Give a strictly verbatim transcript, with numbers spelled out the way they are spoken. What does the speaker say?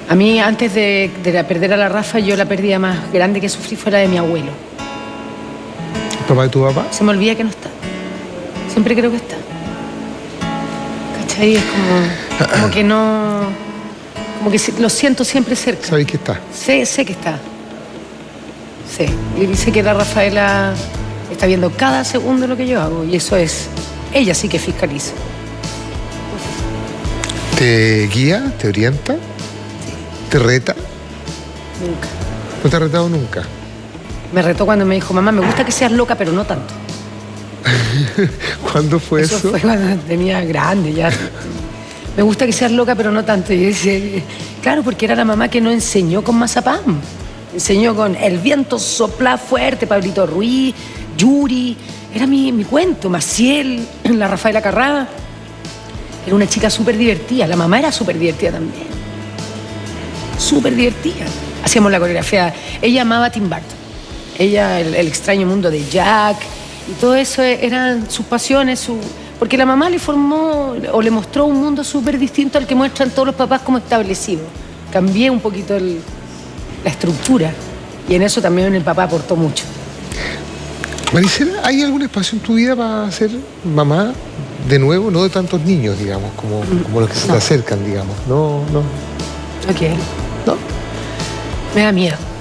A mí, antes de, de la perder a la Rafa, yo la pérdida más grande que sufrí fue la de mi abuelo. ¿El papá de tu papá? Se me olvida que no está. Siempre creo que está. ¿Cachai? Es como, como que no... Como que lo siento siempre cerca. ¿Sabéis que está? Sé, sé que está. Sé. Y dice que la Rafaela está viendo cada segundo lo que yo hago. Y eso es... Ella sí que fiscaliza. ¿Te guía? ¿Te orienta? Sí. ¿Te reta? Nunca. ¿No te ha retado nunca? Me retó cuando me dijo, mamá, me gusta que seas loca, pero no tanto. ¿Cuándo fue eso? Eso fue cuando tenía grande ya. Me gusta que seas loca, pero no tanto. Y yo decía, claro, porque era la mamá que no enseñó con mazapán. Enseñó con El viento sopla fuerte, Pablito Ruiz, Yuri. Era mi, mi cuento, Maciel, la Rafaela Carrá. Era una chica súper divertida. La mamá era súper divertida también. Súper divertida. Hacíamos la coreografía. Ella amaba a Tim Burton. Ella, el, el extraño mundo de Jack. Y todo eso eran sus pasiones, su... porque la mamá le formó o le mostró un mundo súper distinto al que muestran todos los papás como establecido. Cambié un poquito el, la estructura y en eso también el papá aportó mucho. Maricela, ¿hay algún espacio en tu vida para ser mamá de nuevo? No de tantos niños, digamos, como, como los que se no. te acercan, digamos. No, no. Ok. ¿No? Me da miedo.